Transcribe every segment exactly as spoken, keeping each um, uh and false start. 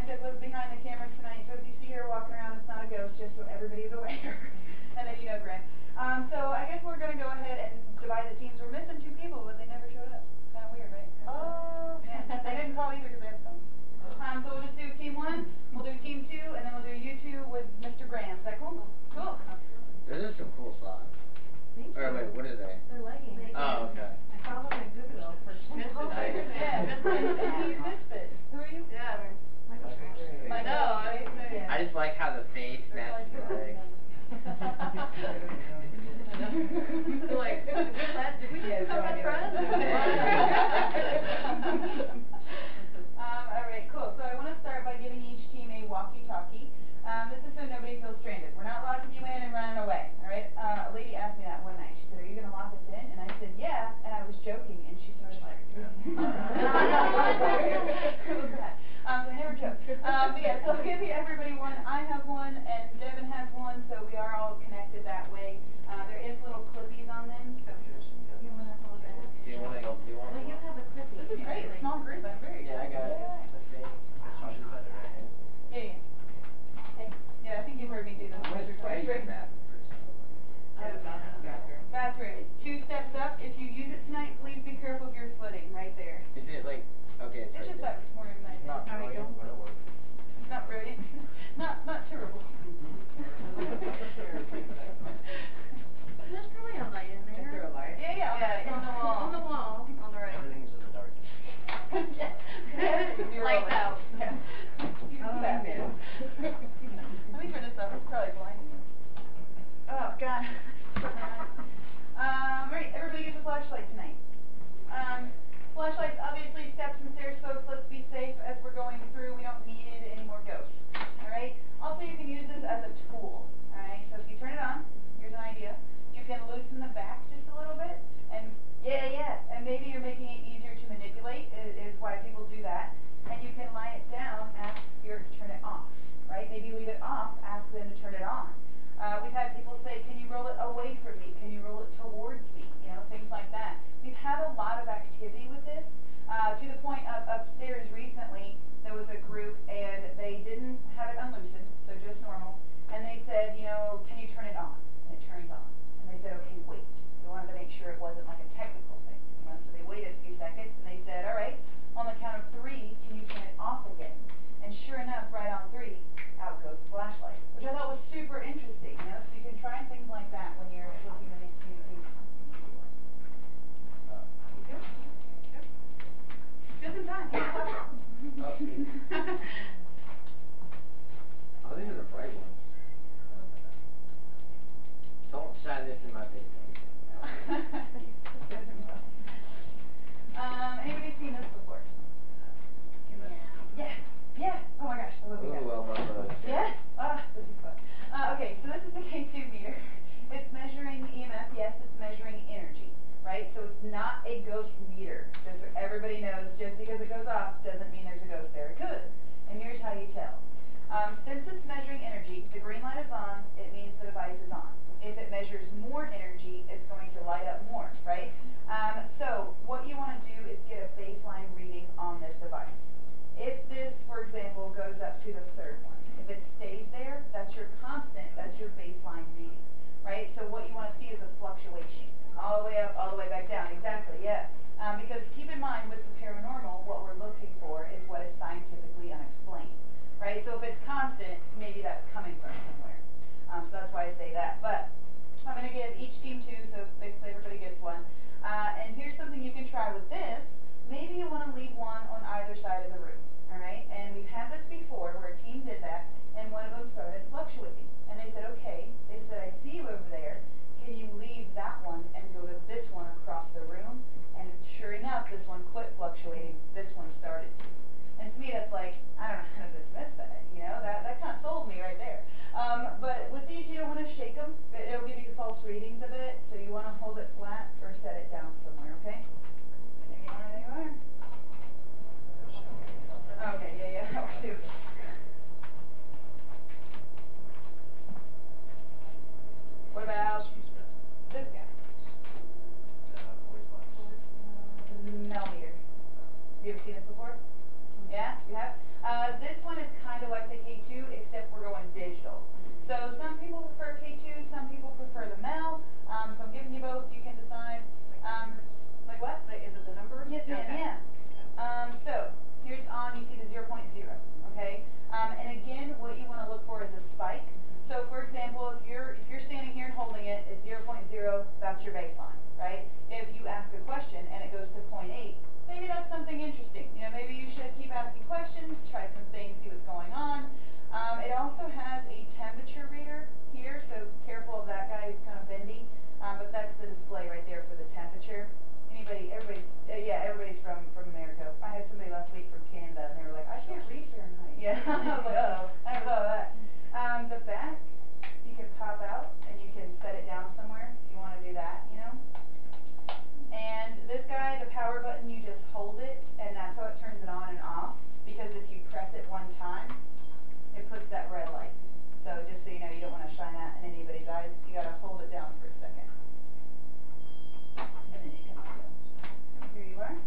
that was behind the camera tonight, so if you see her walking around, it's not a ghost, just so everybody's aware. And then you know Grant. Um, so I guess we're going to go ahead and divide the teams. We're missing two people, but they never showed up. Kind of weird, right? Oh. Yeah, they didn't call either because they had phones. Um, so we'll just do team one, we'll do team two, and then we'll do you two with Mister Graham. Is that cool? Cool. Those are some cool socks. Thank you. Or wait, what are they? They're leggings. Oh, okay. I found them at Goodwill for Misfit. Oh, yeah, Misfit. And he's Misfit. Who are you? Yeah. Michael Scratch. I know. I, Yeah. I just like how the face matches the legs. Like, did we just become best friends? um, Alright, cool. So I want to start by giving each team a walkie-talkie. Um, this is so nobody feels stranded. We're not locking you in and running away. Alright? Uh, a lady asked me that one night. She said, are you going to lock us in? And I said, yeah. And I was joking. And she started like, Um, so I never joke. Um, but yeah, so I'll give you everybody one. I have one, and Devin has one, so we are all connected that way. Uh, there is little clippies on them. So you want to hold that? Do you want to go? Do you want Well, to you have a clippy. This is great. It's a small group. I'm very Yeah, I got it. Yeah, yeah. Hey, yeah, I think you've heard me do this once or twice, right? Bathroom. Two steps up. If you use it tonight, please be careful of your footing right there. Is it like, okay, it's It's right just there. like more than that. Not brilliant, but it works. It's not brilliant. not not terrible. There's probably a light in there. Is there a light? Yeah, yeah, yeah, on the wall. On the wall, on the right. Everything's in the dark. Lights out. Yeah. Oh, Batman. Let me turn this up. It's probably blinding me. Oh, God. um, right, everybody gets a flashlight tonight. Um, flashlights, obviously, steps and stairs, folks. Let's be safe as we're going through. We don't need any more ghosts. All right? Also, you can use this as a tool. All right? So if you turn it on, here's an idea. You can loosen the back just a little bit. And, yeah, yeah. And maybe you're making it easier to manipulate, is, is why people do that. And you can lie it down, ask here to turn it off. Right? Maybe leave it off, ask them to turn it on. Uh, we've had people say, can you roll it away from me? Can you roll it towards me? You know, things like that. We've had a lot of activity with this, uh, to the point of upstairs recently, there was a group and they didn't have it unloosened, so just normal, and they said, you know, can you turn it on? And it turns on. And they said, okay, wait. They wanted to make sure it wasn't like a technical thing. You know, so they waited a few seconds and they said, all right, on the count of three, can you turn it off again? And sure enough, right on three, out goes the flashlight, which I thought was super interesting, you know, so you can try things like that when you're looking at these communications. Uh, Good? Good? Just in time. oh, oh, these are the bright ones. Don't shine this in my face. um, anybody seen this before? Yeah. Yeah. Oh my gosh. I love Ooh, you guys. well, well, well. Yeah? Ah, this is fun. Uh, okay, so this is the K two meter. It's measuring E M F, yes, it's measuring energy, right? So it's not a ghost meter. Just so everybody knows, just because it goes off doesn't mean there's a ghost there. It could. And here's how you tell. Um, since it's measuring energy, the green light is on, it means the device is on. If it measures more energy, it's going to light up more, right? Um, so what you want to do is get a baseline reading on this device. If this, for example, goes up to the third one, if it stays there, that's your constant, that's your baseline reading, right? So what you want to see is a fluctuation, all the way up, all the way back down. Exactly, yeah. Um, because keep in mind, with the paranormal, what we're looking for is what is scientifically unexplained, right? So if it's constant, maybe that's coming from somewhere. Um, so that's why I say that. But I'm going to give each team two, so basically everybody gets one. Uh, and here's something you can try with this. Maybe you want to leave one on either side of the room. Alright, and we've had this before where a team did that, and one of them started fluctuating. And they said, okay, they said, I see you over there, can you leave that one and go to this one across the room? And sure enough, this one quit fluctuating, this one started to. And to me, that's like, I don't know how to dismiss that, you know, that, that kind of sold me right there. Um, but with these, you don't want to shake them, it'll give you false readings of it, so you want to hold it flat or set it down somewhere, okay? There you are, there you are. Okay, yeah, yeah, I'll do. What about this guy? Melmeter. Have you ever seen this before? Yeah, you have? Uh, this one is Yeah, I was like, uh-oh, I never thought of that. Um, the back, you can pop out and you can set it down somewhere if you want to do that, you know. And this guy, the power button, you just hold it, and that's how it turns it on and off, because if you press it one time, it puts that red light. So just so you know, you don't want to shine that in anybody's eyes. You got to hold it down for a second. And then you can go. Here you are.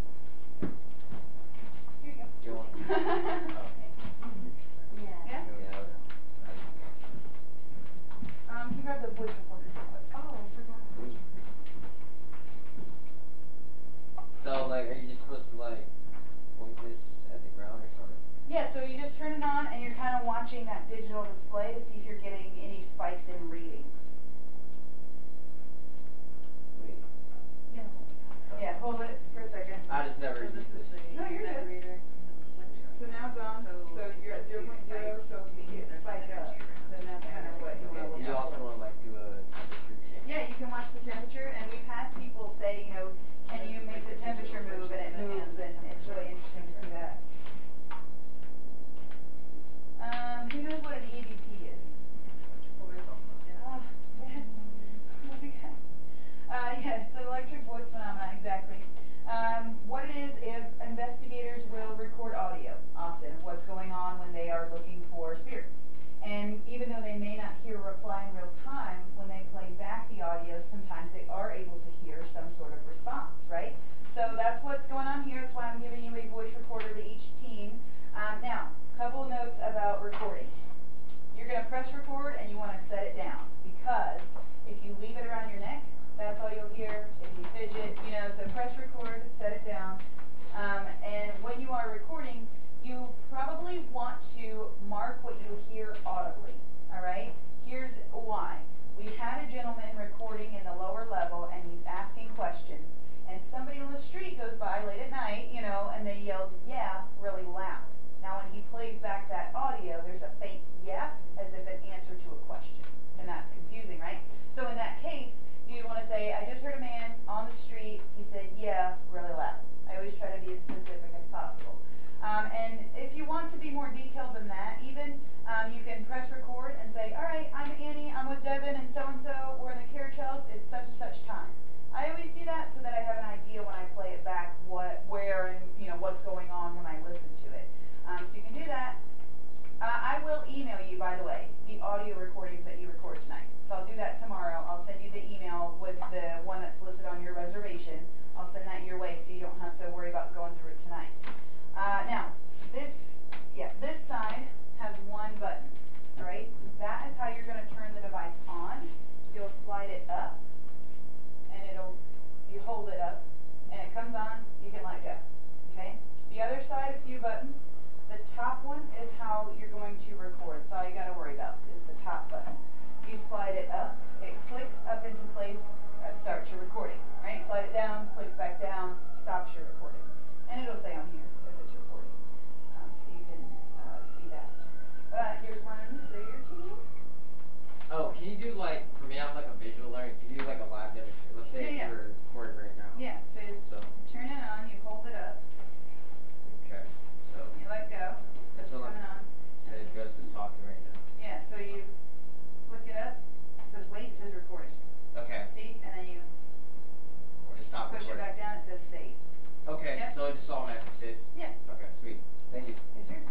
Here you go. Do you want? Oh. Yeah? Yeah. Um, can you grab the voice recorder real quick? Oh, I forgot. So, like, are you just supposed to, like, point this at the ground or something? Yeah, so you just turn it on and you're kind of watching that digital display to see if you're getting any spikes in readings. Wait. Yeah, yeah, hold it for a second. I just never So this used is this. the No, you're net good. reader. So now it's on, So so you're at zero point zero, so if you get a spike up, then that's kind of what you want to Okay, look you out also for. want to, like, do a temperature check? Yeah, you can watch the temperature, and we've had people say, you know, can you make the temperature move, and it moves, and it's really interesting to see that. Um, who knows what an E V P is? Oh, man. What we got? Uh, yes, the electric voice phenomena, exactly. Um, what it is, is investigators will record audio, often, of what's going on when they are looking for spirits. And even though they may not hear a reply in real time, when they play back the audio, sometimes they are able to hear some sort of response, right? So that's what's going on here. That's why I'm giving you a voice recorder to each team. Um, now, a couple of notes about recording. You're going to press record and you want to set it down, because if you leave it around your neck, that's all you'll hear. If you fidget, you know, so press record, set it down. Um, and when you are recording, you probably want to mark what you hear audibly, all right? Here's why. We had a gentleman recording in the lower level, and he's asking questions, and somebody on the street goes by late at night, you know, and they yelled, yeah, really loud. Now, when he plays back that audio, there's a faint yeah, as if an answer to a question, and that's confusing, right? So in that case, you'd want to say, I just heard a man on the street, he said, yeah, really loud. I always try to be as specific as possible. Um, and if you want to be more detailed than that, even, um, you can press record and say, all right, I'm Annie, I'm with Devin and so-and-so, we're in the Carriage house, it's such and such time. I always do that so that I have an idea when I play it back what, where, and, you know, what's going on when I listen to it. Um, so you can do that. Uh, I will email you, by the way, the audio recordings that you record tonight. So I'll do that tomorrow. I'll send you the email with the one that's listed on your reservation. I'll send that your way so you don't have to worry about going through it tonight. Uh, now, this, yeah, this side has one button, all right? That is how you're going to turn the device on. You'll slide it up, and it'll, you hold it up, and it comes on, you can let go, okay? The other side, a few buttons. The top one is how you're going to record. That's all you got to worry about is the top button. You slide it up, it clicks up into place, that starts your recording, right? Slide it down, clicks back down, stops your recording. And it'll say on here if it's recording, um, so you can uh, see that. Uh, here's one for your team. Oh, can you do, like, for me, I'm like a visual learner, can you do, like, a live demonstration? Let's say Yeah, yeah. you're recording right now. Yeah, so, So, turn it on, you hold it up, okay, so, you let go, That's it's what coming on. and it goes to talking right now. Yeah, so you flick it up, it says wait, it says recording. Okay, See, and then you just stop push it recording. back down, it says save. Okay, Yep. so it just automatically sits? Yeah. Okay, sweet. Thank you. Yes, sir.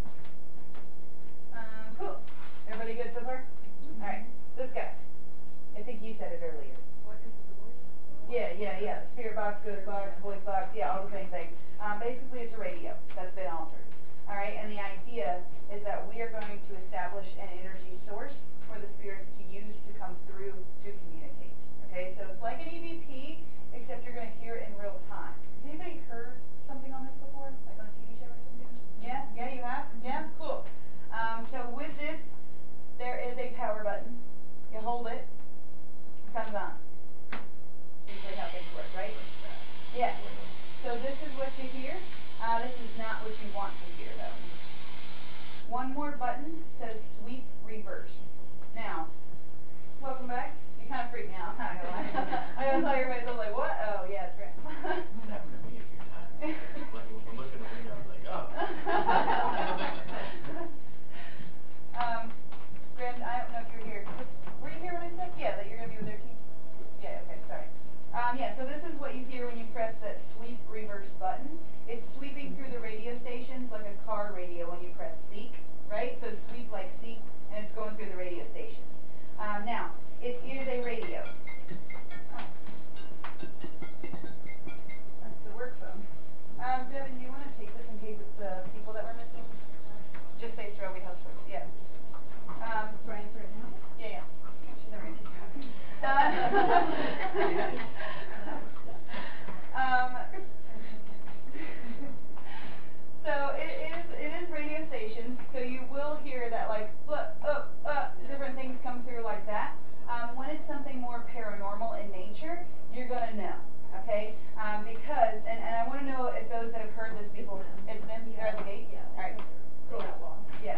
Um, cool. Everybody good so far? Mm-hmm. Alright, this guy. I think you said it earlier. What is the voice? Yeah, yeah, yeah. The spirit box, ghost box, voice box, yeah, all the same thing. Um, basically it's a radio that's been altered. Alright, and the idea is that we are going to establish an energy source for the spirits to use to come through to communicate. Okay, so it's like an E V P, except you're going to hear it in real time. Has anybody heard something on this before? Like on a T V show or something? Yeah? Yeah, you have? Yeah? Cool. Um, so with this, there is a power button. You hold it, it comes on. Usually how things work, right? Yeah. So this is what you hear. Uh, this is not what you want to hear, though. One more button says sweep reverse. Now, welcome back. You kind of freaked me out. I'm not gonna lie. I saw everybody's all like, what? Oh, yeah, it's great. It happened to me a few times. Like, I'm looking at the window, I was like, oh. will hear that like, uh, uh, uh, different things come through like that. Um, when it's something more paranormal in nature, you're going to know, okay? Um, because, and, and I want to know if those that have heard this before, it's them here at the gate? Yeah. All right, cool. Yeah.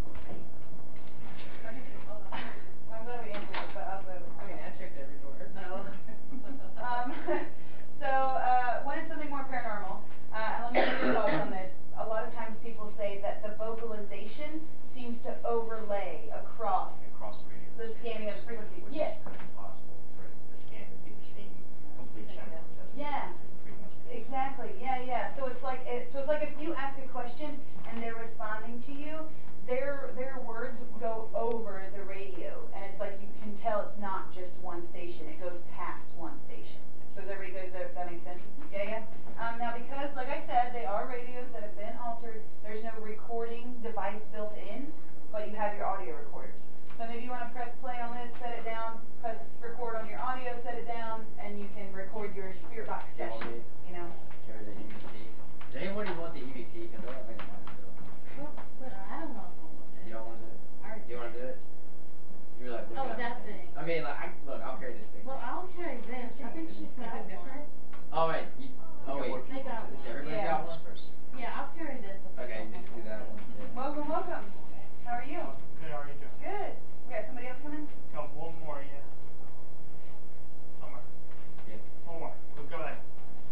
I'm glad we answered this, but also, I mean, I checked every door. no. um, so, uh, when it's something more paranormal, uh, and let me get your thoughts on this. A lot of times people say that the vocalization seems to overlay across Across the radio. the scanning of the frequency. Which Yes. is impossible for the scan to be the same complete channel. Yeah. Exactly. Yeah, yeah. So it's like it, so it's like if you ask a question and they're responding to you, their their words go over the radio, and it's like you can tell it's not just one station. It goes past one station. So is everybody good? Does that make sense? Yeah, yeah. Um, now because, like I said, they are radios that have been altered. There's no recording device built in, but you have your audio recorders. So maybe you want to press play on this, set it down, press record on your audio, set it down, and you can record your spirit box session. You know. Carry the E V P. Does anybody want the E V P? Because I don't think I want to do it. Well, but I don't know if I want that. You don't want to do it? Alright. You want to do it? You're like, Oh, look at that it. thing. I mean, like, I, look, I'll carry this thing. Well, I'll carry this. I think she's got one. Different? Oh, wait. You, oh, wait. They got one. Everybody Yeah. got one? Yeah, I'll carry this. Okay, just do that one. Yeah. Welcome, welcome. How are you? Good, how are you doing? Good. We got somebody else coming? Come, one more, yeah. Somewhere. Yeah. One more. Go, go ahead.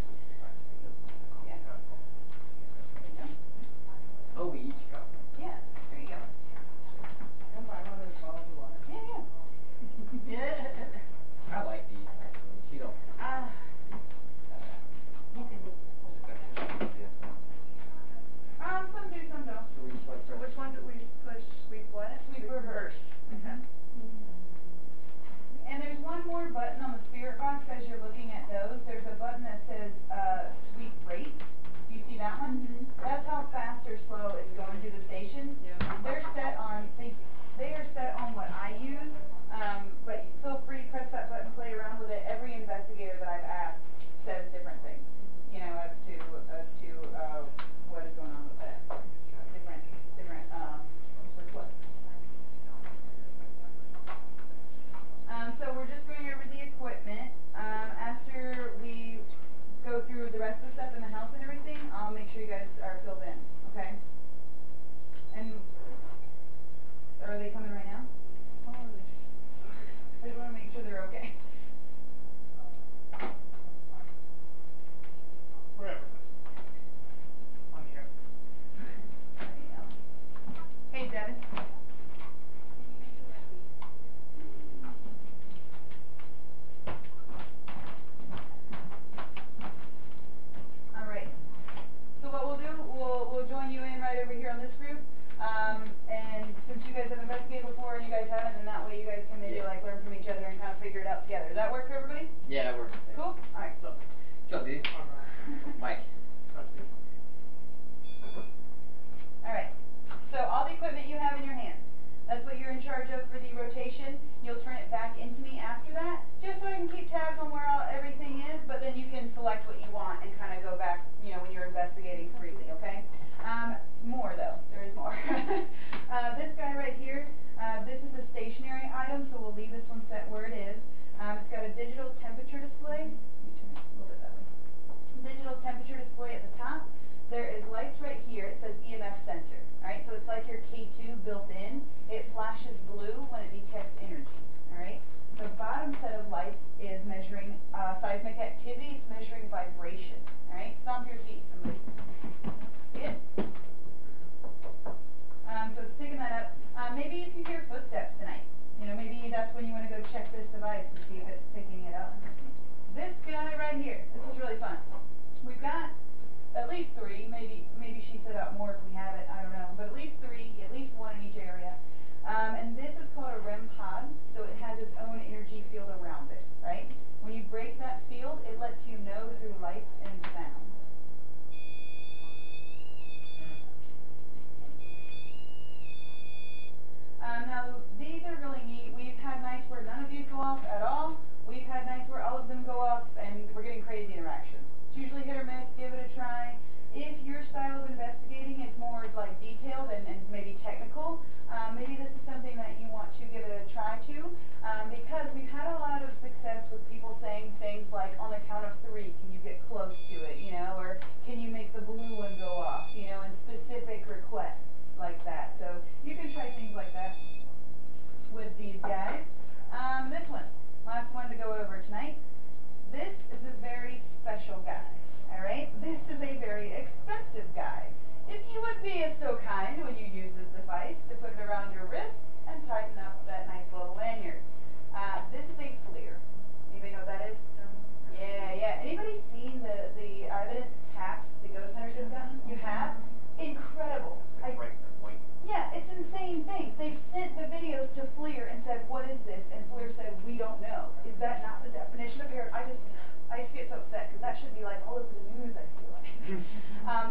Yeah. Oh, we each got one. Yeah. There you go. I'll buy one of those bottles of water. Yeah, yeah. I like these, actually. She don't. Ah. You can do Um, some do, some don't. So we just like So which one do we push? Sweep what? Sweep reverse. Okay. And there's one more button on the spirit box as you're looking at those. There's a button that says uh, sweep rate. Do you see that one? Mhm. That's how fast or slow it's going through the stations. Yeah. They're set on, they, they are set on what I use, um, but feel free to press that button, play around with it. Every investigator that I've asked says different things, you know, as to, as to uh, what is going on with that. Different, different, uh, with what? Um, so we're just going over the equipment. Um, after we go through the rest of the stuff in the house and everything, I'll make sure you guys are filled in, okay? And are they coming right now? I just want to make sure they're okay. Wherever. I'm here. Hey, Devin. All right. So what we'll do, we'll we'll join you in right over here on this group. Um, and since you guys have investigated before and you guys haven't, then that way you guys can maybe Yeah. like learn from each other and kind of figure it out together. Does that work for everybody? Yeah, it works. Cool. All right. So. What's up, dude? Mike. All right. So all the equipment you have in your hands, that's what you're in charge of for the rotation. You'll turn it back into me after that, just so I can keep tabs on where all, everything is, but then you can select what you want and kind of go back, you know, when you're investigating freely, okay? Um, more though, there is more. uh, this guy right here, uh, this is a stationary item, so we'll leave this one set where it is. Um, it's got a digital temperature display. Let me turn it a little bit that way. Digital temperature display at the top. There is lights right here. It says E M F sensor. Alright, so it's like your K two built in. It flashes blue when it detects energy. Alright? The bottom set of lights is measuring uh, seismic activity. It's measuring vibration. Alright? Stomp your feet, somebody. See it? Um, so it's picking that up. Uh, maybe if you hear footsteps tonight, you know, maybe that's when you want to go check this device and see if it's picking it up. This guy right here. This is really fun. We've got at least three, maybe maybe she set out more if we have it, I don't know, but at least three, at least one in each area. Um, and this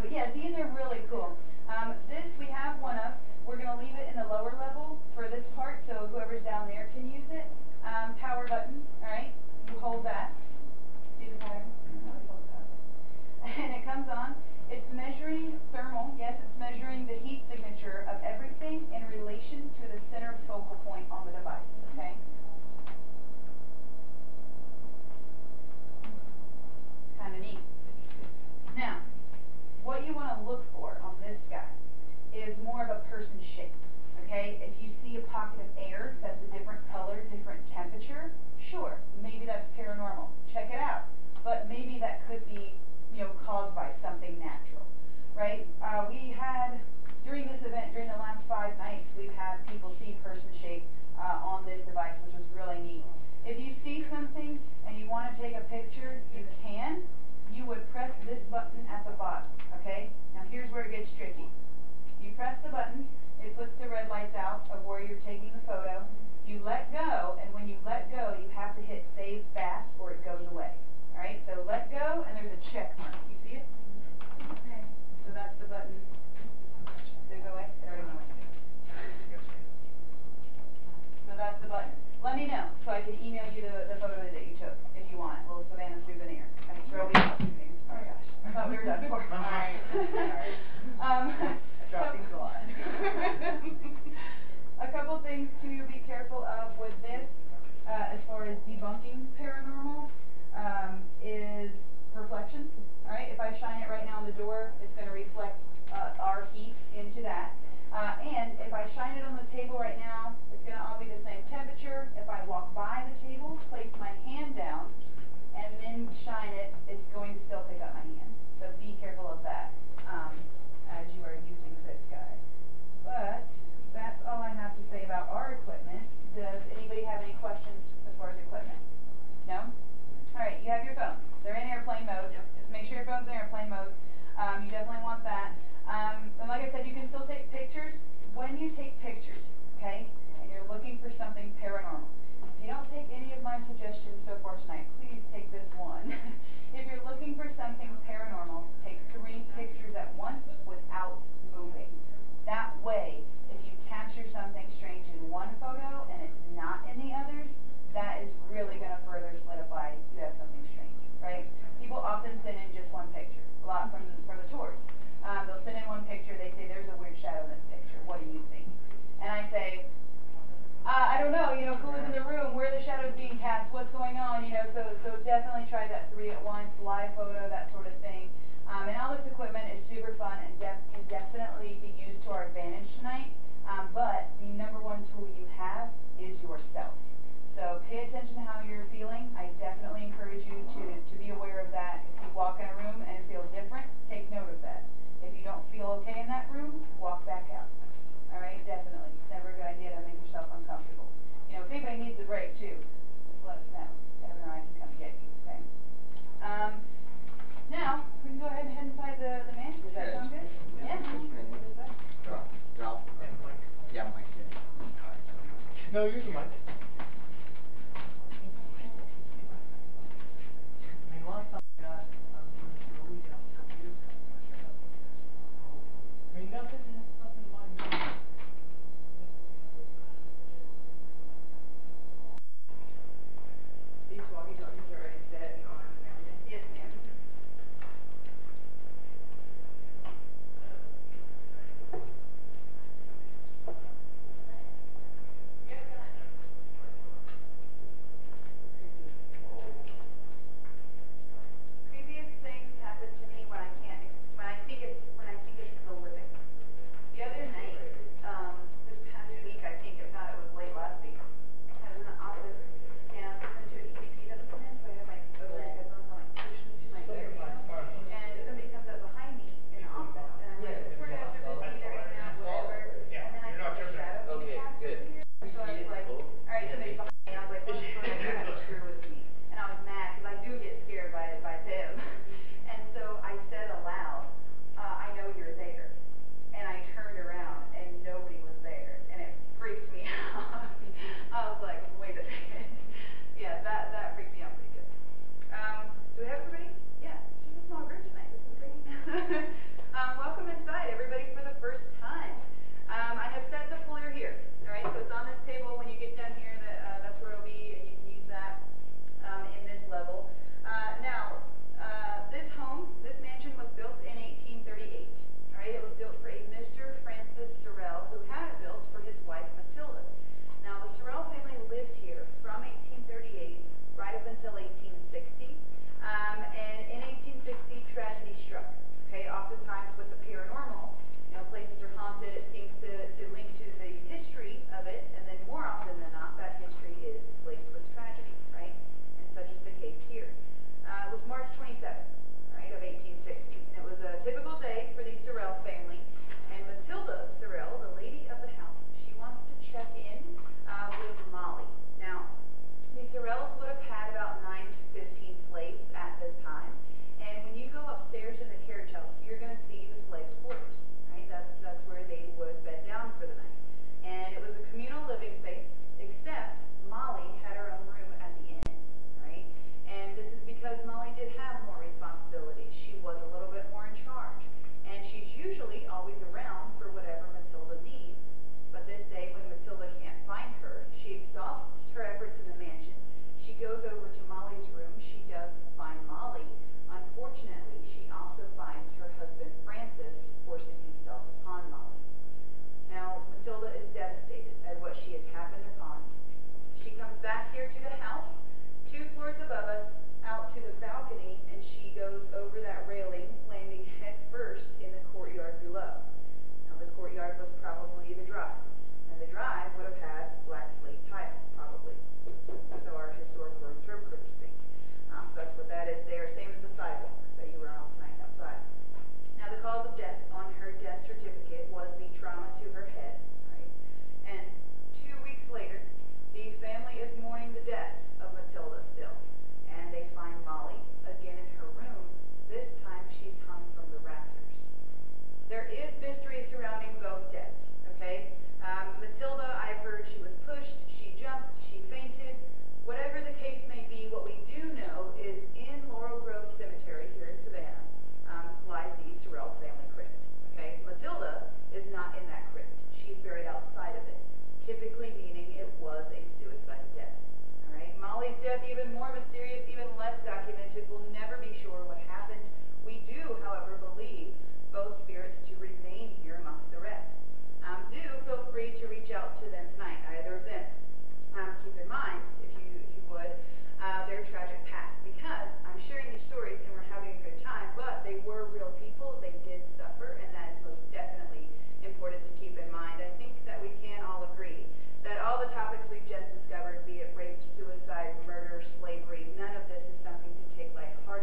but yeah, these are really cool. Um, this we have one of. We're going to leave it in the lower level for this part, so whoever's down there can use it. Um, power button, all right? You hold that. See the pattern? And it comes on. It's measuring thermal. Yes, it's measuring the heat signature of everything in relation to the center focal point on the device, okay? Kind of neat. Now, what you want to look for on this guy is more of a person shape, okay? If you see a pocket of air that's a different color, different temperature, sure, maybe that's paranormal. Check it out. But maybe that could be, you know, caused by something natural, right? Uh, we had, during this event, during the last five nights, we've had people see person shape uh, on this device, which was really neat. If you see something and you want to take a picture, you can. You would press this button at the bottom, okay? Now here's where it gets tricky. You press the button, it puts the red lights out of where you're taking the photo. You let go, and when you let go, you have to hit save fast or it goes away. All right, so let go, and there's a check mark. You see it? Okay. So that's the button. Did it go away? It already went away. So that's the button. Let me know so I can email you the, the photo that you took if you want. A little Savannah souvenir. Like Sorrel-Weed souvenir. Oh my gosh. I thought we were done for. All right. All right. um, I drop things a lot. A couple things to be careful of with this, uh, as far as debunking paranormal, um, is reflection. All right, if I shine it right now on the door, it's going to reflect uh, our heat into that. Uh, and if I shine it on the table right now, it's going to all be the same temperature. If I walk by the table, place my hand down, and then shine it, it's going to still pick up my hand. So be careful of that um, as you are using this guy. But that's all I have to say about our equipment. Does anybody have any questions as far as equipment? No? All right, you have your phones. They're in airplane mode. Just make sure your phone's in airplane mode. Um, you definitely want that. Um, and like I said, you can still take pictures. When you take pictures, okay, and you're looking for something paranormal, if you don't take any of my suggestions so far tonight, please take this one. If you're looking for something paranormal, take three pictures at once without moving. That way, if you capture something strange in one photo and it's not in the others, that is really going to further solidify you have something strange, right? People often send in just one picture, a lot from, from the tours. Um, they'll send in one picture, they say, there's a weird shadow in this picture, what do you think? And I say, uh, I don't know, you know, who is in the room, where are the shadows being cast, what's going on, you know, so, so definitely try that three at once, live photo, that sort of thing. Um, and all this equipment is super fun and def can definitely be used to our advantage tonight, um, but the number one tool you have is yourself. So pay attention to how you're feeling. I definitely encourage you to, to be aware of that. If you walk in a room and it feels different, take note of that. If you don't feel okay in that room, walk back out. All right, definitely. It's never a good idea to make yourself uncomfortable. You know, if anybody needs a break too, just let us know. Evan or I can come get you, okay? Um, now, we can go ahead and head inside the, the mansion. Does that sound good? Yeah. Drop. Drop. And Mike. Yeah, Mike. No, you're the Mike. I mean, last time I got, um, really down a couple years ago, I mean, nothing, nothing mind me. These walkie-talkies are already set and on and everything. Yes, ma'am. typically meaning it was a suicide death. All right, Molly's death, even more mysterious, even less documented. We'll never be sure what happened. We do, however, believe both spirits to remain here amongst the rest. Um, do feel free to reach out to them tonight, either of them. Um, keep in mind, if you if you would, uh, their tragic past, because I'm sharing these stories and we're having a good time, but they were real people. They did suffer, and that is most definitely important to keep in mind. I think that we can all agree that all the topics we've just discovered, be it rape, suicide, murder, slavery, none of this is something to take lightheartedly.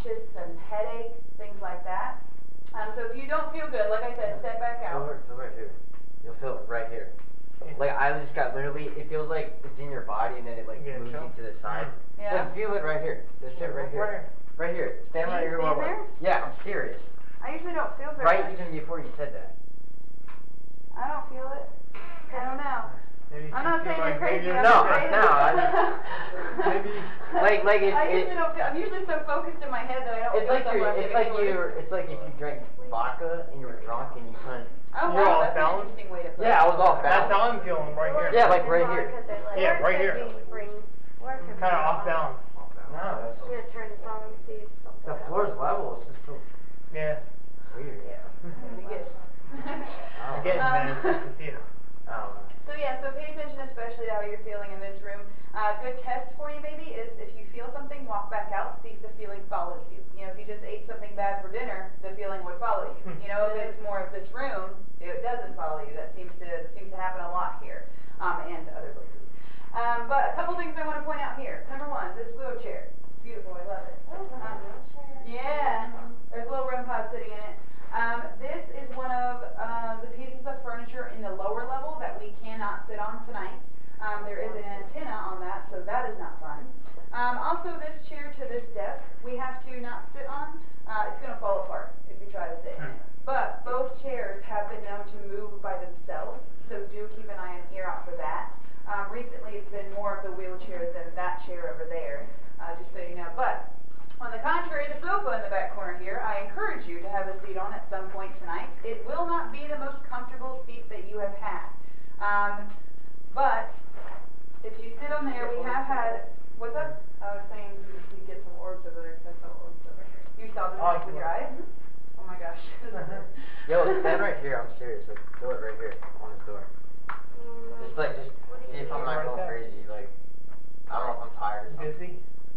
nauseous and headaches, things like that. Um, so if you don't feel good, like I said, step back Feel out. it, feel right here. You'll feel it right here. Like I just got literally, it feels like it's in your body and then it like Yeah, moves chill. you to the side. Yeah. Like feel it right here. Just sit right here. Right here. Stand Can right you here. stand while- there? Yeah, I'm serious. I usually don't feel very Right much. even before you said that. I don't feel it. I don't know. Maybe I'm not you saying feel you're like crazy. maybe I'm No, just I- saying no, Maybe. Like like it, I it usually don't feel, I'm usually so focused in my head that I don't it's feel like stuff you're, when I'm it's giving like orders. you it's like if you drank vodka and you were drunk and you couldn't. Oh, You're wow, all that's an balanced? interesting way to put it. Yeah, I was off That's balance. how I'm feeling right here. Yeah, like right here. Yeah, right here. Kind of off balance. No, that's, I'm gonna turn this on and see if something the happens. floor's level. It's just so Yeah. weird. Yeah. You get- I I don't get it, know. man. It's nice to see it. I don't know. So yeah, so pay attention especially to how you're feeling in this room. Uh, good test for you maybe is if you feel something, walk back out, see if the feeling follows you. You know, if you just ate something bad for dinner, the feeling would follow you. You know, if it's more of this room, it doesn't follow you. That seems to that seems to happen a lot here, um, and other places. Um, but a couple things I want to point out here. Number one, this wheelchair. It's beautiful, I love it. Um, yeah, there's a little REM pod sitting in it. Um, this is one of uh, the pieces of furniture in the lower level that we cannot sit on tonight. Um, there is an antenna on that, so that is not fun. Um, also, this chair to this desk, we have to not sit on. Uh, it's going to fall apart if you try to sit in it. But both chairs have been known to move by themselves, so do keep an eye and ear out for that. Um, recently, it's been more of the wheelchair than that chair over there, uh, just so you know. But on the contrary, the sofa in the back corner here, I encourage you to have a seat on at some point tonight. It will not be the most comfortable seat that you have had. Um, but if you sit on there, we have had, what's up? I was saying you get some orbs over there, because I saw orbs over here. You saw them like, with your eyes? Oh my gosh. Yo, stand right here. I'm serious. Like, do it right here on this door. Just like, just see if I'm not going crazy. Like, I don't know if I'm tired or something. Busy?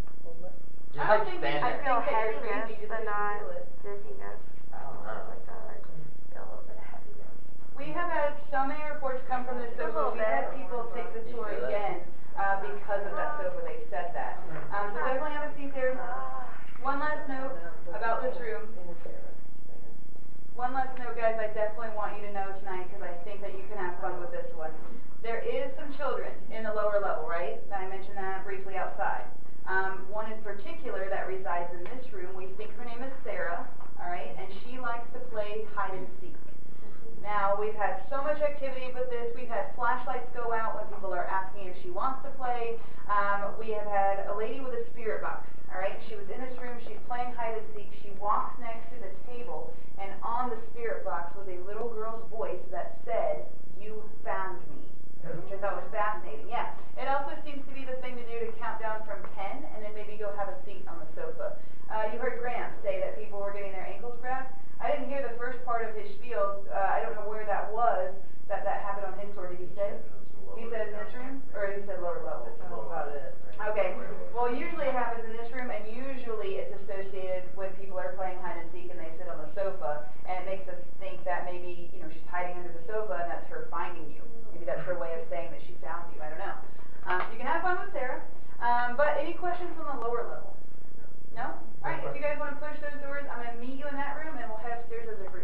Just I like don't think stand I there. feel heaviness, but not dizziness. I don't know. Like that, like feel a little bit of heaviness. We have had so many reports come from this sofa. We've had people take the tour again uh, because of that sofa. They said that. Um, so definitely have a seat there. One last note about this room. One last note, guys, I definitely want you to know tonight because I think that you can have fun with this one. There is some children in the lower level, right? I mentioned that briefly outside. Um, one in particular that resides in this room, we think her name is Sarah, all right, and she likes to play hide and seek. Now, we've had so much activity with this. We've had flashlights go out when people are asking if she wants to play. Um, we have had a lady with a spirit box, all right? She was in this room. She's playing hide and seek. She walks next to the table, and on the spirit box was a little girl's voice that said, "You found me," which I thought was fascinating. Yeah. It also seems to be the thing to do to count down from ten, and then maybe go have a seat on the sofa. Uh, you heard Graham say that people were getting their ankles grabbed. I didn't hear the first part of his spiel. Uh, I don't know where that was, that that happened on his tour. Did he say? He said in this room? Or he said lower level? Okay. Well, usually it happens in this room, and usually it's associated when people are playing hide and seek and they sit on the sofa, and it makes us think that maybe, you know, she's hiding under the sofa and that's her finding you. Maybe that's her way of saying that she found you. I don't know. Um, so you can have fun with Sarah. Um, but any questions on the lower level? No? Alright, if you guys want to push those doors, I'm going to meet you in that room and we'll head upstairs as a group.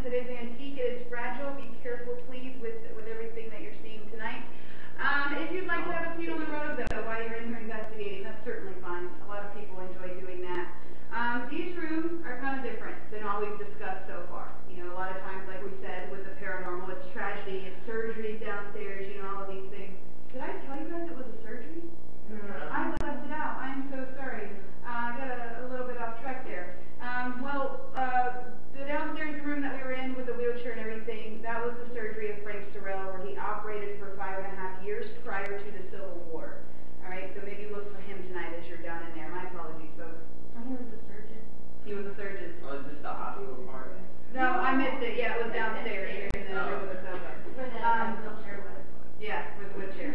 it is antique, it is fragile. Be careful, please, with with everything that you're seeing tonight. Um, if you'd like to have a seat on the road, though, while you're in here investigating, that's certainly fine. A lot of people enjoy doing that. Um, these rooms are kind of different than all we've discussed so far. You know, a lot of times, like we said, with the paranormal, it's tragedy, it's surgeries downstairs, you know, all of these things. Did I tell you guys it was a surgery? Mm-hmm. I left it out. I'm so sorry. Uh, I got a, a little bit off track there. Um, well, uh, the downstairs room that we were in with the wheelchair and everything, that was the surgery of Frank Sorrel, where he operated for five and a half years prior to the Civil War. All right, so maybe look for him tonight as you're down in there. My apologies, folks. He was a surgeon. He was a surgeon. Oh, is this the hospital part? No, I missed it. Yeah, it was downstairs here in the room with the sofa. Where the Um, wheelchair was. Yeah, with the wheelchair.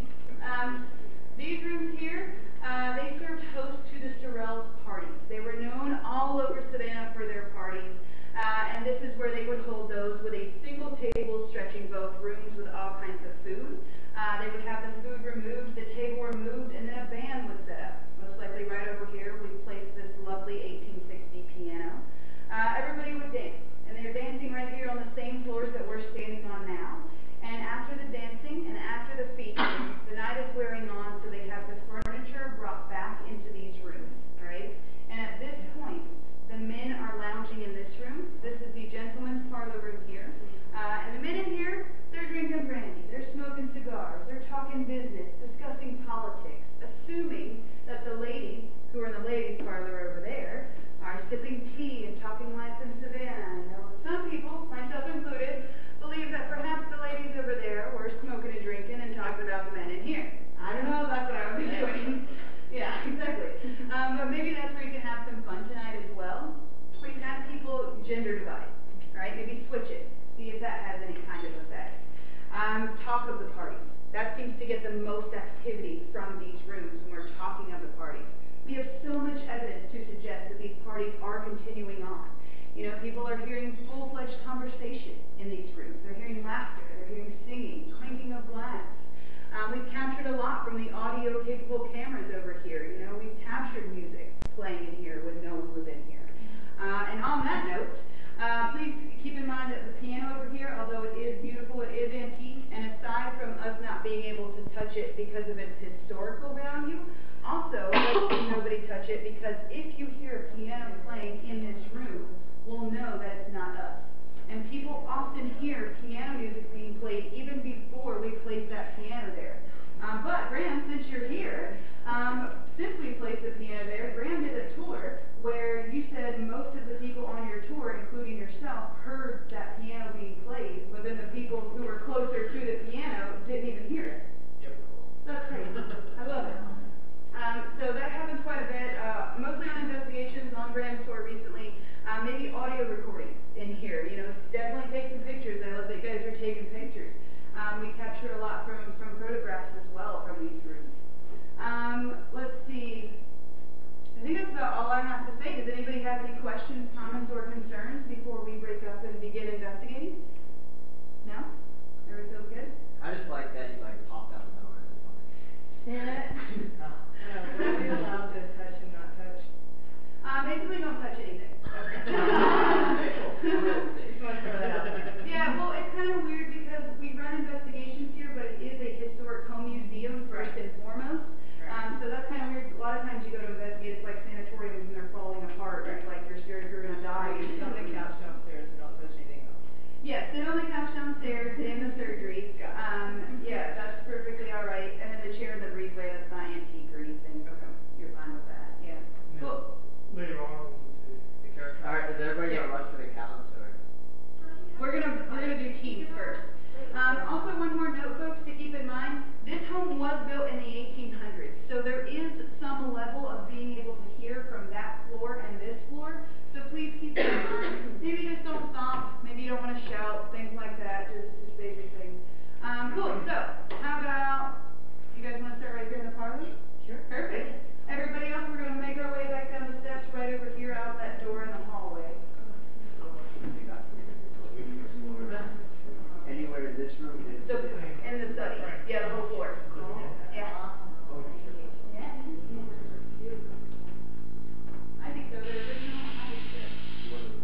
Um, these rooms here, uh, they served host to the Sorrel's parties. They were known all over Savannah for their parties, uh, and this is where they would hold those with a single table stretching both rooms with all kinds of food. Uh, they would have the food removed, the table removed, and then a band was set up. Most likely right over here, we placed this lovely eighteen sixty piano. Uh, everybody would dance, and they're dancing right here on the same floors that we're standing on now. And after the dancing and after the feasting, the night is wearing on, so they have the furniture brought back into these rooms, all right? And at this point, the men are lounging in this room. This is the gentleman's parlor room here. Uh, and the men in here, they're drinking brandy, they're smoking cigars, they're talking business, discussing politics, assuming that the ladies, who are in the ladies' parlor over there, are sipping tea and talking life in Savannah. You know, some people, myself included, believe that perhaps the ladies over there were smoking and drinking and talking about the men in here. I don't know, that's what I would be doing. Yeah, exactly. Um, but maybe that's where you can have some fun tonight as well. We've had people gender divide, right? Maybe switch it, see if that has any kind of effect. Um, talk of the parties. That seems to get the most activity from these rooms when we're talking of the parties. We have so much evidence to suggest that these parties are continuing on. You know, people are hearing full-fledged conversation in these rooms. They're hearing laughter, they're hearing singing, clinking of glass. Um, we've captured a lot from the audio-capable cameras over here. You know, we've captured music playing in here when no one was in here. Uh, and on that note, uh, please keep in mind that the piano over here, although it is beautiful, it is antique, and aside from us not being able to touch it because of its historical value, also, let's nobody touch it, because if you hear a piano playing in this room, we'll know that it's not us. And people often hear piano music being played even before we place that piano there. Um, but Graham, since you're here, um, since we placed the piano there, Graham did a tour where you said most of the people on your tour, including yourself, heard that piano being played, but then the people who were closer to the piano didn't even hear it. Yep. That's crazy. I love it. Um, so that happens quite a bit, uh, mostly on investigations, on Graham's tour recently, uh, maybe audio recordings in here. You know, definitely take some pictures. I love that you guys are taking pictures. Um, we capture a lot from, from photographs as well from these rooms. Um, let's see. I think that's about all I have to say. Does anybody have any questions, comments, or concerns before we break up and begin investigating? No? Everybody feels good? I just like that you like popped out the door. Yeah. We're we allowed to touch and not touch. Uh, basically, don't touch anything. Okay. Just want to throw that out there. Yeah, well, it's kind of weird because we run investigations here, but it is a historic home museum first and foremost. Um, so that's kind of weird. A lot of times you go to investigate, it's like sanatoriums and they're falling apart. It's like you're scared you're going to die. Sit on the couch downstairs and don't touch anything else. Yeah, sit on the couch downstairs in the surgery. Um, yeah, that's perfectly all right. And then the chair in the breezeway, that's not antique or anything. Okay. You're fine with that. Yeah. Cool. Later on, the, the character. Alright, is everybody Yeah. gonna rush to the couch or? We're gonna we're gonna do teams first. Um, also, one more note, folks, to keep in mind: this home was built in the eighteen hundreds, so there is some level of being able to hear from that floor and this floor. So please keep that in mind. Maybe just don't stomp. Maybe you don't want to shout. Things like that. Just just basic things. Um, cool. So, how about you guys want to start right here in the parlor? Sure. Perfect. Everybody else, we're gonna make our way back down the steps right over here out that door in the hallway. Anywhere in this room? in So, in the study. Yeah, the whole floor. Yeah. I think so. The original, I think so.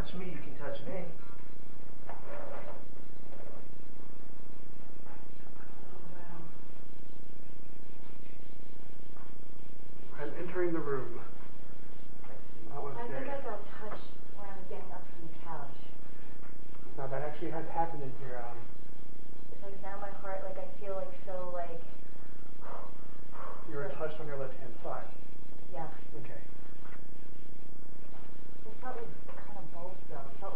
touch me, you can touch me. I'm entering the room. I was I think I got touched when I was getting up from the couch. Now that actually has happened in here. Um, It's like now my heart, like I feel like so like. you were like, touched on your left hand side. Yeah. Okay. It felt like kind of both though. It felt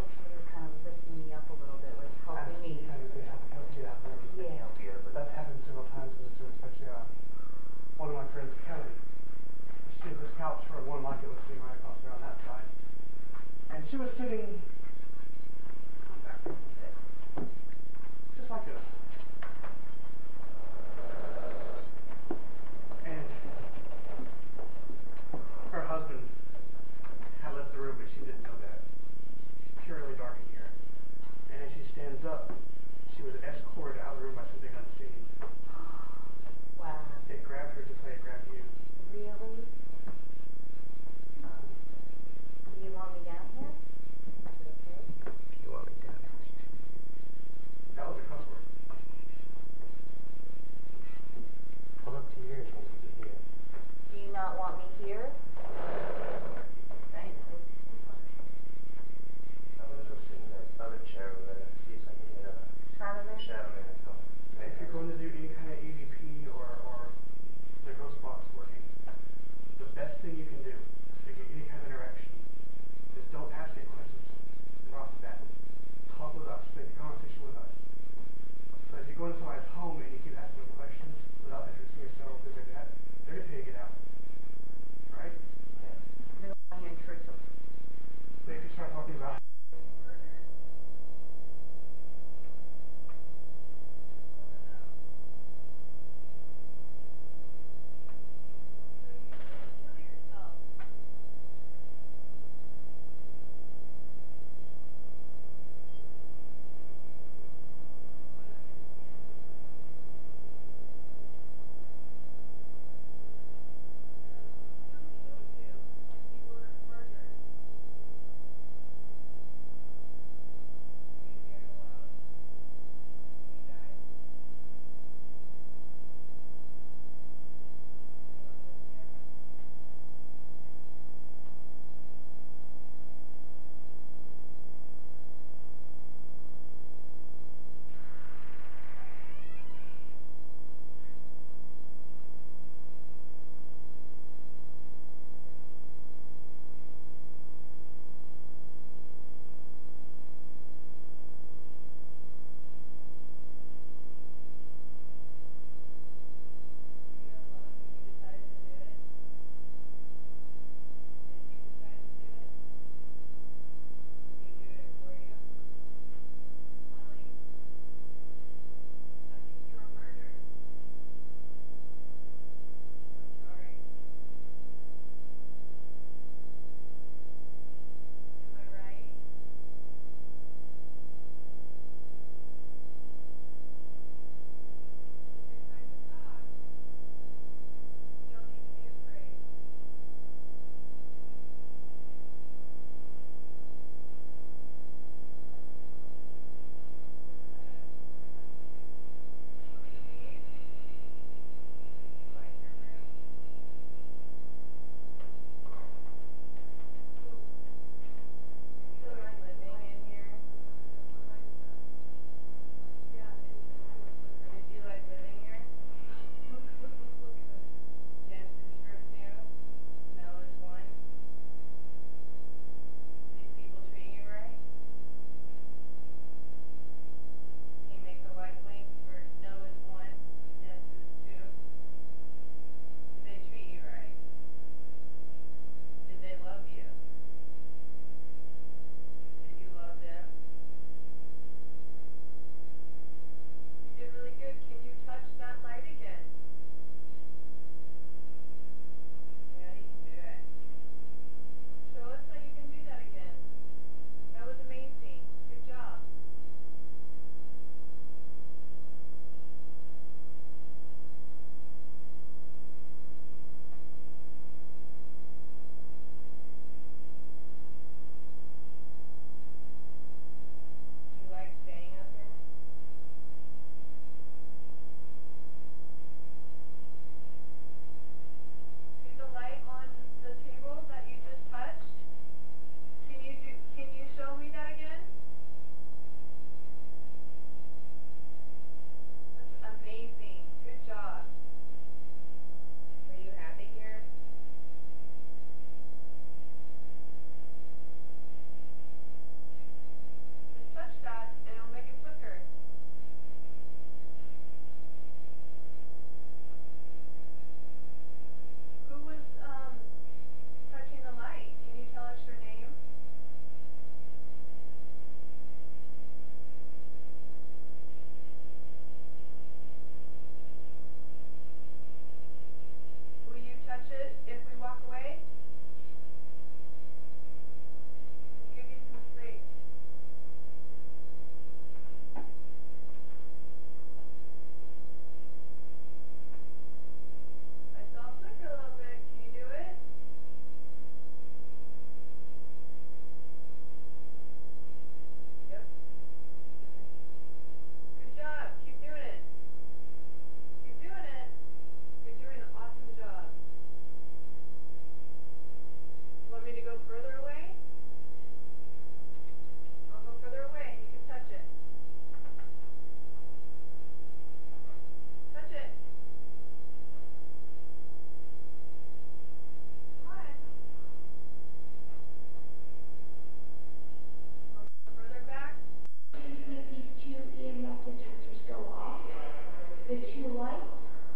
with two lights?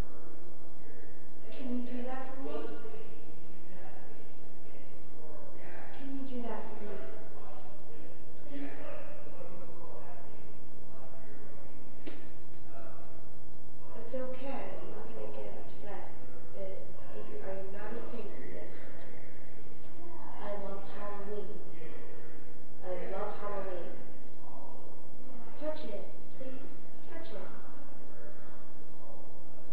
Can you do that for me? Can you do that for me? Please? It's okay. I'm not going to get upset. It, it, I'm not a satanist. I love Halloween. I love Halloween. Touch it, please. Touch it.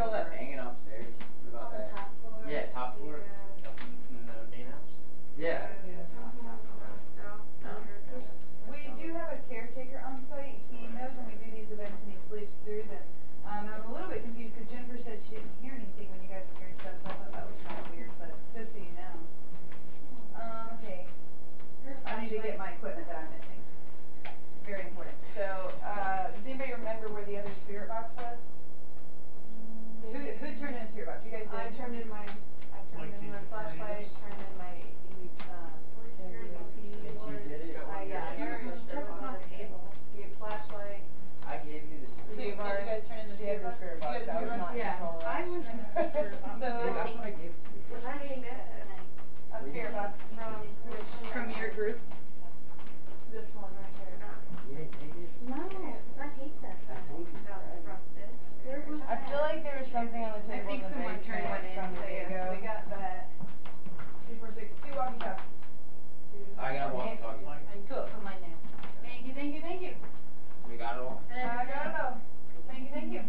all that banging upstairs? What about On the that? top floor. Yeah, top floor. Yeah. Up in the main house. Yeah. No. We do have a caretaker on site. He knows when we do these events and he sleeps through them. Um, I'm a little bit confused because Jennifer said she didn't hear anything when you guys were doing stuff, so I thought that was kind of weird, but just so you know. Um, okay. I need to get my equipment that I'm missing. Very important. So, uh, does anybody remember where the other spirit box was? Who, who turned in a spirit box? You guys did? I turned in my, I turned in my flashlight, turned in my, uh, And she did it. I, yeah, Yeah. kept it on the table. Gave flashlight. I gave you the. Did you Gave our- guys turn in the spirit box? spirit box. You guys That did was one? not Yeah. controlled. I was in the spirit box. So, Yeah, that's what I gave you. Was I in that? a spirit box From which? from your group? This one right here. You didn't take it? No, I hate that. I told you. I feel like there was something on the I table think in the someone turned one in, basement from so the yeah, so we go. got that. Two, four, six, two walkie-talkies. I got a walkie-talkie. Cool. Thank you, thank you, thank you. We got it all? I got it all. Thank you, thank you.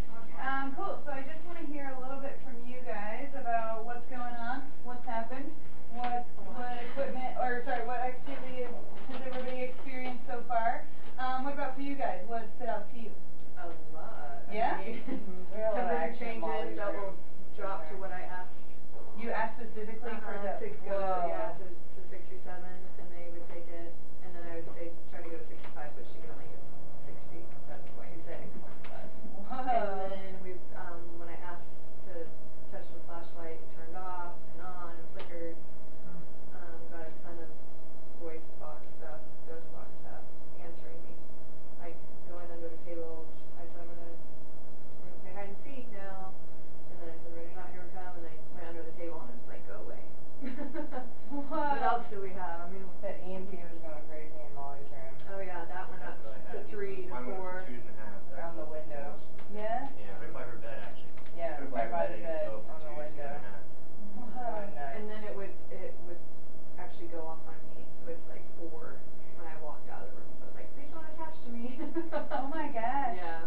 Um, cool, so I just wanna hear a little bit from you guys about what's going on, what's happened, what, what equipment, or sorry, what activity has everybody experienced so far? Um, what about for you guys? What stood out to you? A lot. Yeah? I mean, We temperature had a lot of action while we changes, were- double drop to what I asked. You asked specifically for Uh-huh, the, to go, whoa. yeah, to, to sixty-seven, and they would take it, and then I would say, try to go to sixty-five, but she could only get sixty-seven point six. Whoa. And then we, um, when I asked to touch the flashlight, it turned off and on and flickered. Um, got a ton of voice box stuff, ghost box stuff, answering me. Like, going under the table, I said, I'm gonna, we're gonna play hide and seek now. And then I said, ready or not, here we come, and I went under the table and it's like, go away. Whoa. What else do we have? I mean, That E M P was going crazy in Molly's room. oh yeah, that went up That's what I to had. three to Mine went four. up to two and a half. That Around the was- window. Yeah? Yeah, right by her bed, actually. Yeah, Right by right her by bed, the it bed could go on from the two to two window. and a half. Whoa. One night. And then it would, it would actually go off on me with like four when I walked out of the room. So I was like, please don't attach to me. Oh my gosh. Yeah.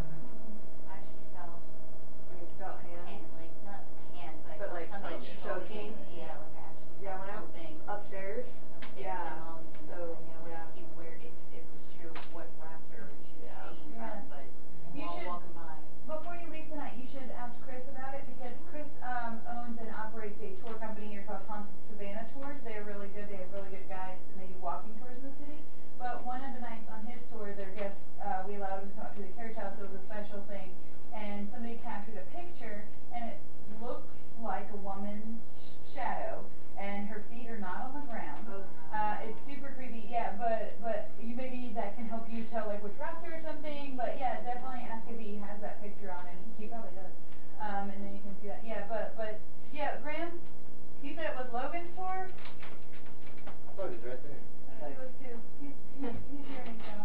I just felt Like felt hands. hand, like not hands, but, But, like, something like choking. choking. Yeah, like I actually Yeah, felt when I was something upstairs. upstairs Yeah. and all these So, things, you know, yeah. and see where it, it was true, what raptor she was Yeah. seeing Yeah. from, but You while should- walking by. Before you leave tonight, you should ask Chris about it because Chris um, owns and operates a tour company here called Haunted Savannah Tours. They're really good. They have really good guides and they do walking tours in the city. But one of the nights on his tour, their guests, uh, we allowed them to come up to the carriage house. It was a special thing. And somebody captured a picture and it looks like a woman's shadow and her feet are not on the ground. Oh. Uh, it's super creepy, yeah, but, but you maybe that can help you tell like which raptor or something, but yeah, definitely ask if he has that picture on him, he probably does, um, and then you can see that, yeah, but, but, yeah, Graham, you said it was Logan's tour? I thought it was right there. I thought it was too, he's, he's, he's here now.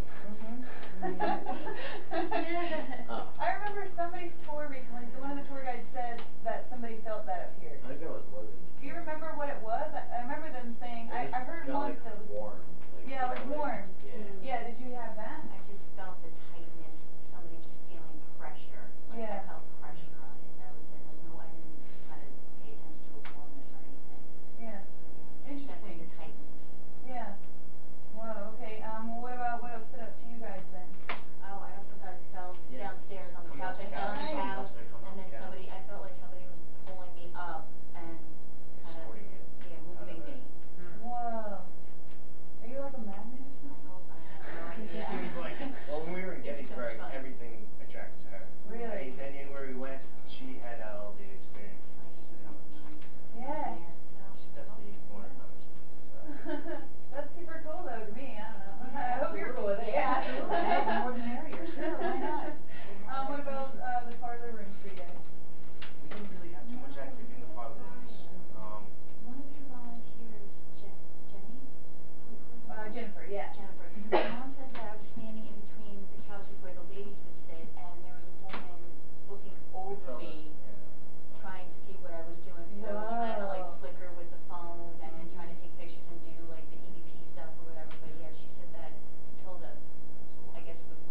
Oh. I remember somebody's tour recently, so one of the tour guides said that somebody felt that up here. I think it was Logan. Do you remember what it was? I, I remember them saying, I, I heard Got, once like, that was, warm. Like, yeah, like got, warm. Yeah. Yeah, did you have that? I just felt the tightness, somebody just feeling pressure. Like Yeah. I felt pressure on it. That was it. Like no, I didn't kind of pay attention to a warmness or anything. Yeah. But, yeah, Interesting. definitely the tightness. Yeah. Whoa, okay, um, well, what about, what else stood up to you guys then? Oh, I also thought it fell Yeah. downstairs on the Come couch. off I the fell on the couch. couch, Must have come and off then the couch. somebody, I felt like somebody was pulling me up and kind of, Supporting it. yeah, moving me. Whoa. Are you like a magnet or I something? hope I have no idea. It was like, well, when we were in Gettysburg, everything attracted to her. Really? And anywhere we went, she had all the experience. I just felt nice. Yeah. She's definitely more of us. That's super cool though to me, I don't know. I hope you're cool with it, yeah. Yeah, the more the merrier. Sure, why not? Um, what about, uh, the parlor rooms for you guys? We didn't really have too much activity in the parlor rooms. Um, One of your volunteers, Je- Jenny? Who- who- Uh, Jennifer, yeah. Jennifer. My mom said that I was standing in between the couches where the ladies would sit, and there was a woman looking over me, yeah. trying to see what I was doing. So I was trying to like Wow. flicker with the phone and then trying to take pictures and do like the E V P stuff or whatever. But yeah, she said that, told us, I guess it was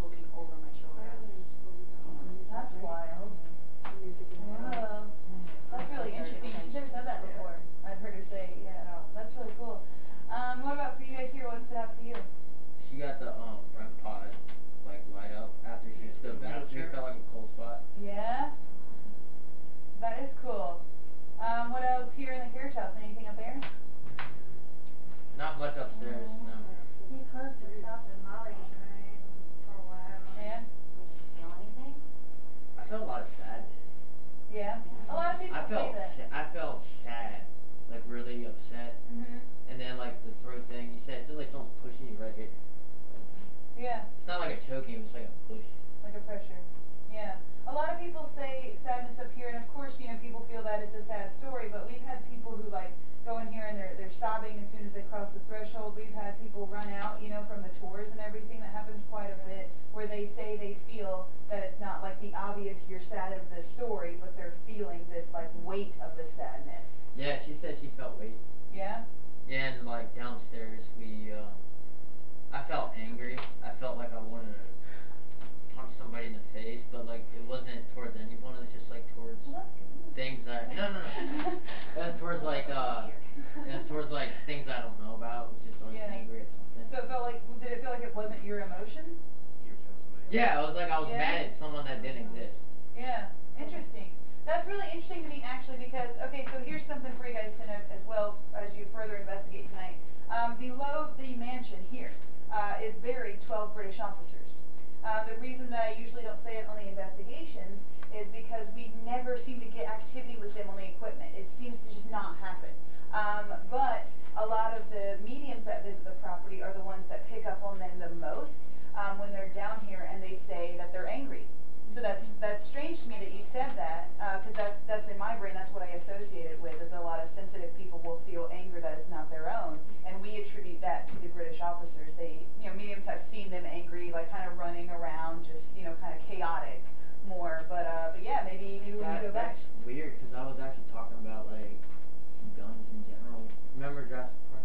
not like a choking, it's like a push. Like a pressure. Yeah. A lot of people say sadness up here, and of course, you know, people feel that it's a sad story, but we've had people who, like, go in here and they're, they're sobbing as soon as they cross the threshold. We've had people run out, you know, from the tours and everything. That happens quite a bit, where they say they feel that it's not, like, the obvious you're sad of the story, but they're feeling this, like, weight of the sadness. Yeah, she said she felt weight. Yeah? Yeah, and, like, downstairs, we, uh, I felt angry. I felt like I wanted to punch somebody in the face, but, like, it wasn't towards anyone. It was just, like, towards things that, no, no, no. It was towards, like, uh, it was towards, like, things I don't know about. It was just, like, Yeah. angry at something. So it felt like, did it feel like it wasn't your emotion? Yeah, it was like I was Yeah. mad at someone that didn't exist. Yeah, interesting. That's really interesting to me, actually, because, okay, so here's something for you guys to note as well as you further investigate tonight. Um, below the mansion here uh, is buried twelve British officers. Uh, the reason that I usually don't say it on the investigations is because we never seem to get activity with them on the equipment. It seems to just not happen. Um, but a lot of the mediums that visit the property are the ones that pick up on them the most um, when they're down here and they say that they're angry. So that's that's strange to me that you said that, because uh, that's that's in my brain. That's what I associate it with. Is a lot of sensitive people will feel anger that is not their own, and we attribute that to the British officers. They, you know, mediums have seen them angry, like kind of running around, just you know, kind of chaotic more. But uh, but yeah, maybe maybe when That, you go back. that's weird, because I was actually talking about like guns in general. Remember Jurassic Park?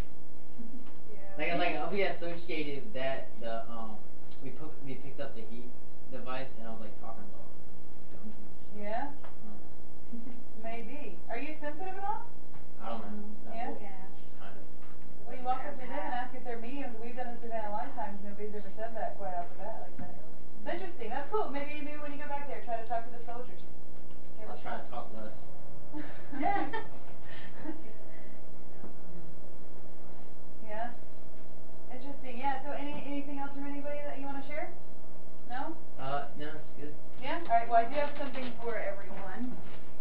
Yeah. Like like we associated that the um we put we picked up the heat device, and I was like talking about guns. Yeah, Um, maybe. Are you sensitive at all? I don't know. That Yeah? whole- Yeah. Kind of. Well, you walk up to them and ask if they're mediums. We've done this event a lot of times. Nobody's ever said that quite off the bat like that. It's interesting. That's cool. Maybe maybe when you go back there, try to talk to the soldiers. I'll try to talk less. Yeah. Yeah. Interesting. Yeah. So any anything else from anybody that you want to share? No? Uh, no, it's good. Yeah? All right. Well, I do have something for everyone.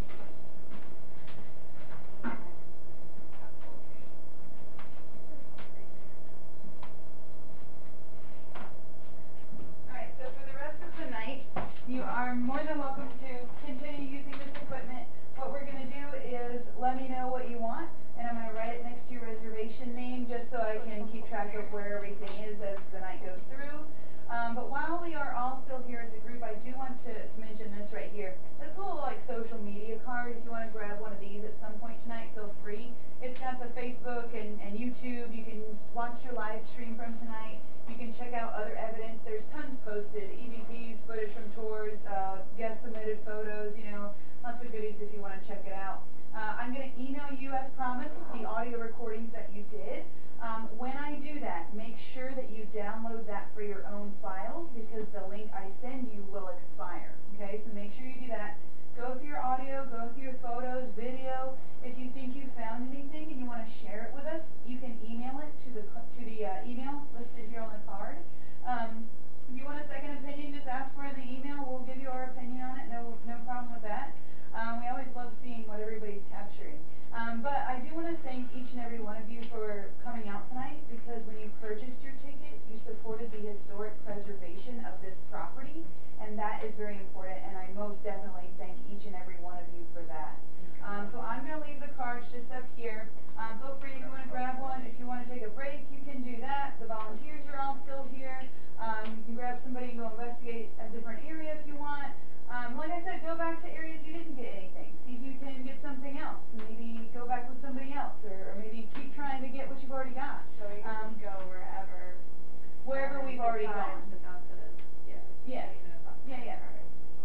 All right. So for the rest of the night, you are more than welcome to continue using this equipment. What we're going to do is let me know what you want, and I'm going to write it next to your reservation name just so I can keep track of where everything is as the night goes through. Um, but while we are all still here as a group, I do want to, to mention this right here. This little like social media card, if you want to grab one of these at some point tonight, feel free. It's got the Facebook and, and YouTube. You can watch your live stream from tonight. You can check out other evidence. There's tons posted, E V Ps, footage from tours, uh, guest submitted photos, you know, lots of goodies if you want to check it out. Uh, I'm going to email you, as promised, the audio recordings that you did. Um, when I do that, make sure that you download that for your own files, because the link I send you will expire. Okay, so make sure you do that. Go through your audio, go through your photos, video. If you think you found anything and you want to share it with us, you can email it to the to the uh, email listed here on the card. Um, if you want a second opinion, just ask for the email. We'll give you our opinion on it. No, no problem with that. Um, we always love seeing what everybody's capturing. Um, but I do want to thank each and every one of you for coming out tonight, because when you purchased your ticket, you supported the historic preservation of this property, and that is very important, and I most definitely thank each and every one of you for that. Um, so I'm going to leave the cards just up here. Um, feel free if you want to grab one. If you want to take a break, you can do that. The volunteers are all still here. Um, you can grab somebody and go investigate a different area if you want. Um, like I said, go back to areas you didn't get anything. See if you can get something else. Maybe go back with somebody else, or, or maybe keep trying to get what you've already got. So you can Um, just go wherever. Wherever um, we've already besides gone. the Dawson, yeah. Yeah. you know, Yeah, yeah. Alright.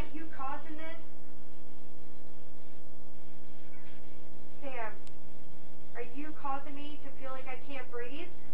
that you causing this? Sam, are you causing me to feel like I can't breathe?